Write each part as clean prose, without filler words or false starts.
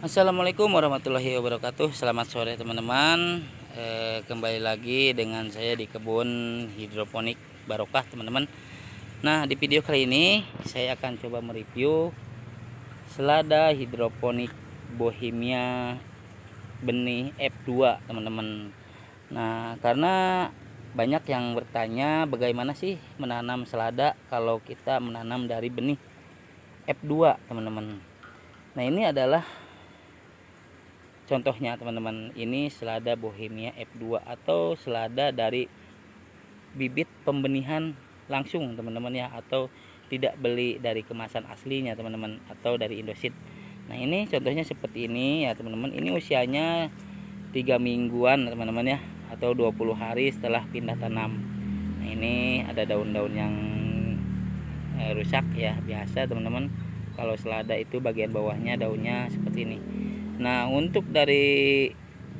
Assalamualaikum warahmatullahi wabarakatuh. Selamat sore teman-teman. Kembali lagi dengan saya di kebun hidroponik barokah teman-teman. Nah, di video kali ini saya akan coba mereview selada hidroponik Bohemia benih F2 teman-teman. Nah, karena banyak yang bertanya bagaimana sih menanam selada kalau kita menanam dari benih F2 teman-teman. Nah, ini adalah contohnya teman-teman, ini selada Bohemia F2 atau selada dari bibit pembenihan langsung teman-teman ya, atau tidak beli dari kemasan aslinya teman-teman, atau dari Indoseed. Nah, ini contohnya seperti ini ya teman-teman. Ini usianya 3 mingguan teman-teman ya, atau 20 hari setelah pindah tanam. Nah, ini ada daun-daun yang rusak ya, biasa teman-teman. Kalau selada itu bagian bawahnya daunnya seperti ini. Nah, untuk dari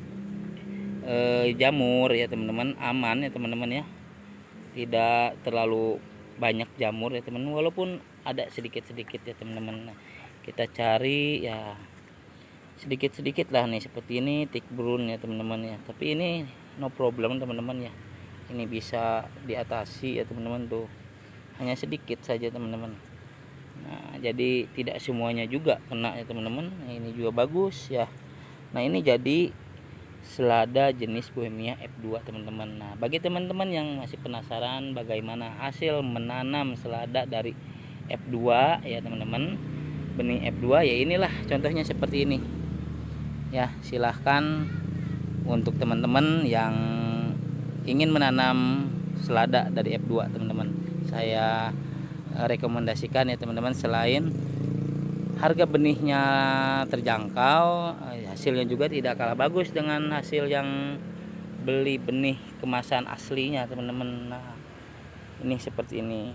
jamur ya teman-teman, aman ya teman-teman ya, tidak terlalu banyak jamur ya teman-teman, walaupun ada sedikit-sedikit ya teman-teman. Nah, kita cari ya sedikit-sedikit lah nih, seperti ini tick brown ya teman-teman ya, tapi ini no problem teman-teman ya, ini bisa diatasi ya teman-teman, tuh hanya sedikit saja teman-teman. Nah, jadi tidak semuanya juga kena ya teman-teman. Nah, ini juga bagus ya. Nah, ini jadi selada jenis Bohemia F2 teman-teman. Nah, bagi teman-teman yang masih penasaran bagaimana hasil menanam selada dari F2 ya teman-teman, benih F2 ya, inilah contohnya seperti ini ya. Silahkan untuk teman-teman yang ingin menanam selada dari F2 teman-teman, saya rekomendasikan ya teman-teman. Selain harga benihnya terjangkau, hasilnya juga tidak kalah bagus dengan hasil yang beli benih kemasan aslinya teman-teman. Nah, ini seperti ini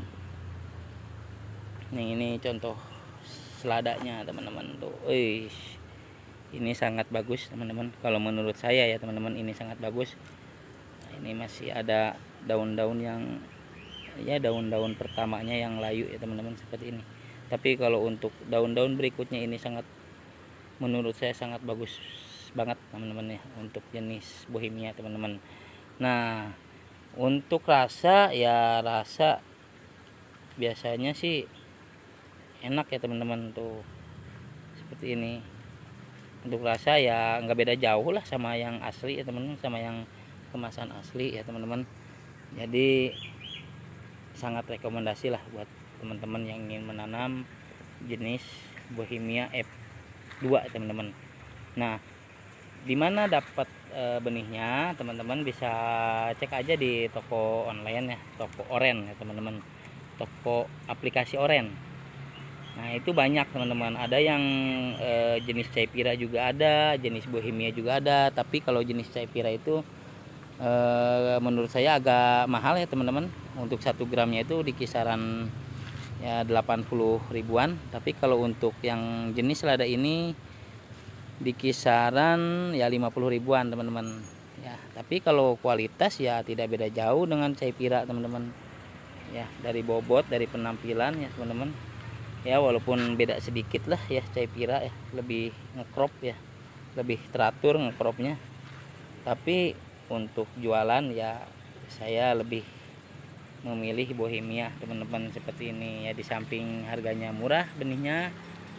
nih, ini contoh seladanya teman-teman tuh. Ini sangat bagus teman-teman, kalau menurut saya ya teman-teman, ini sangat bagus. Nah, ini masih ada daun-daun yang ya, daun-daun pertamanya yang layu ya teman-teman, seperti ini. Tapi kalau untuk daun-daun berikutnya ini sangat, menurut saya sangat bagus banget teman-teman ya, untuk jenis Bohemia teman-teman. Nah, untuk rasa ya, rasa biasanya sih enak ya teman-teman tuh, seperti ini. Untuk rasa ya nggak beda jauh lah sama yang asli ya teman-teman, sama yang kemasan asli ya teman-teman. Jadi sangat rekomendasi lah buat teman-teman yang ingin menanam jenis Bohemia F2 teman-teman. Nah, dimana dapat benihnya teman-teman, bisa cek aja di toko online ya, toko oren ya teman-teman, toko aplikasi oren. Nah, itu banyak teman-teman, ada yang jenis Caipira juga ada, jenis Bohemia juga ada. Tapi kalau jenis Caipira itu menurut saya agak mahal ya teman-teman. Untuk 1 gramnya itu di kisaran ya 80 ribuan. Tapi kalau untuk yang jenis selada ini di kisaran ya 50 ribuan teman-teman ya. Tapi kalau kualitas ya tidak beda jauh dengan Caipira teman-teman ya, dari bobot, dari penampilan ya teman-teman ya, walaupun beda sedikit lah ya. Caipira ya lebih ngekrop ya, lebih teratur ngekropnya. Tapi untuk jualan ya saya lebih memilih Bohemia teman-teman, seperti ini ya. Di samping harganya murah benihnya,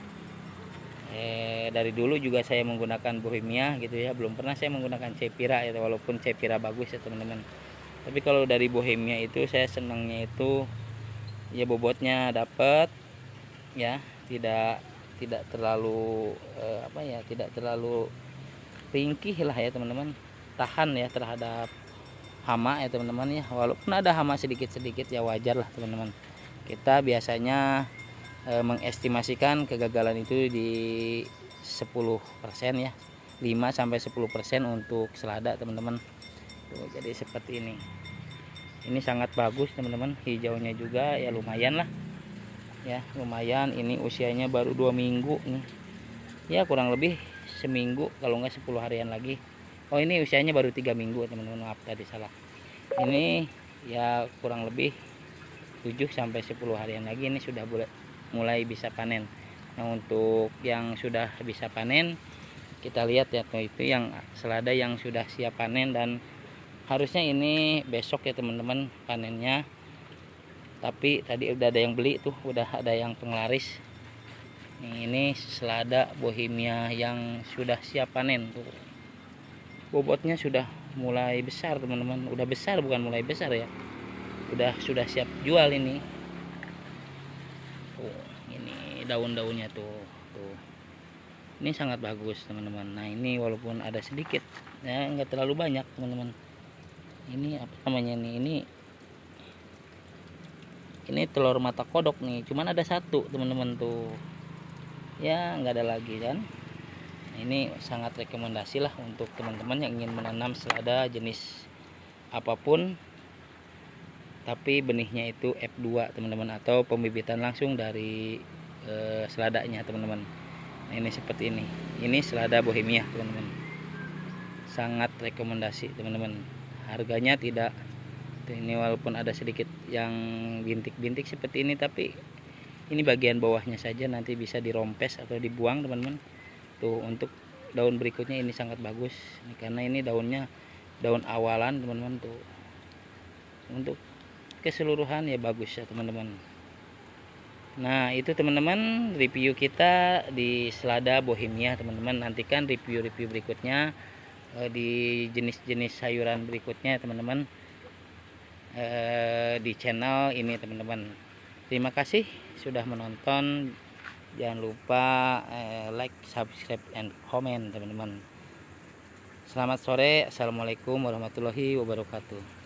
dari dulu juga saya menggunakan Bohemia gitu ya, belum pernah saya menggunakan Caipira ya, walaupun Caipira bagus ya teman-teman. Tapi kalau dari Bohemia itu saya senangnya itu ya bobotnya dapat ya, tidak tidak terlalu tidak terlalu ringkih lah ya teman-teman, tahan ya terhadap hama ya teman-teman ya. Walaupun ada hama sedikit-sedikit ya wajar lah teman-teman. Kita biasanya mengestimasikan kegagalan itu di 10% ya, 5-10% untuk selada teman-teman. Jadi seperti ini. Ini sangat bagus teman-teman, hijaunya juga ya lumayan lah ya, lumayan. Ini usianya baru 2 minggu nih ya, kurang lebih seminggu kalau nggak 10 harian lagi. Oh, ini usianya baru 3 minggu teman-teman, maaf tadi salah. Ini ya kurang lebih 7-10 harian lagi ini sudah mulai bisa panen. Nah, untuk yang sudah bisa panen Kita lihat ya tuh, itu yang selada yang sudah siap panen, dan harusnya ini besok ya teman-teman panennya. Tapi tadi udah ada yang beli tuh, udah ada yang penglaris. Ini selada Bohemia yang sudah siap panen tuh. Bobotnya sudah mulai besar teman-teman, udah besar, bukan mulai besar ya. Sudah siap jual ini. Tuh, ini daun-daunnya tuh. Tuh. Ini sangat bagus teman-teman. Nah, ini walaupun ada sedikit ya, nggak terlalu banyak teman-teman. Ini apa namanya nih? Ini telur mata kodok nih, cuman ada satu teman-teman tuh. Ya, nggak ada lagi kan. Nah, ini sangat rekomendasi lah untuk teman-teman yang ingin menanam selada jenis apapun, tapi benihnya itu F2 teman-teman, atau pembibitan langsung dari seladanya teman-teman. Nah, ini seperti ini selada Bohemia teman-teman, sangat rekomendasi teman-teman. Harganya tidak, ini walaupun ada sedikit yang bintik-bintik seperti ini, tapi ini bagian bawahnya saja, nanti bisa dirompes atau dibuang teman-teman. Tuh, untuk daun berikutnya ini sangat bagus ini, karena ini daunnya daun awalan teman-teman tuh. Untuk keseluruhan ya bagus ya teman-teman. Nah, itu teman-teman review kita di selada Bohemia teman-teman. Nantikan review-review berikutnya di jenis-jenis sayuran berikutnya teman-teman, di channel ini teman-teman. Terima kasih sudah menonton. Jangan lupa like, subscribe, and comment teman-teman. Selamat sore. Assalamualaikum warahmatullahi wabarakatuh.